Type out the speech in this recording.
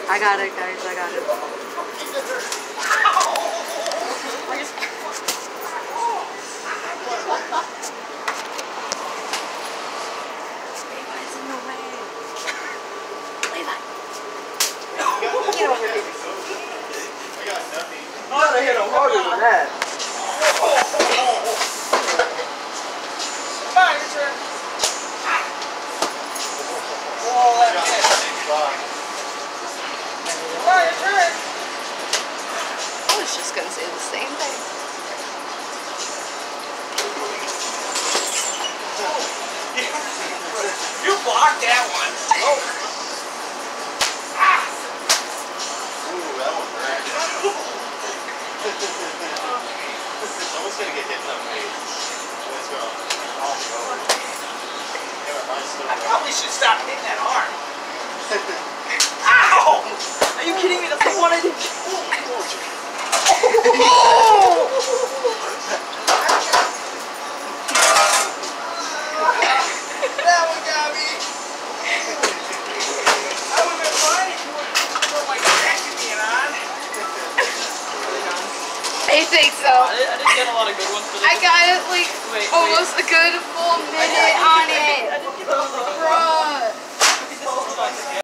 I got it, guys. I got it. Levi's in the way. Levi. Get over here. I got nothing. You gotta hit him harder than that. Come on, your turn. Oh, that's it. Come on, your turn. I was just gonna say the same thing. You blocked that one. Oh. Ah. Ooh, that one hurt. Someone's gonna get hit in the face. Let's go. Oh, go. I probably should stop hitting that arm. Ow! Are you kidding me? That's the one I did. That one got me. I would have been fine if you wouldn't throw my jacket being on. I think so. I didn't get a lot of good ones for this. I got it like almost a good full minute on it. I didn't get a lot of good ones. Bruh.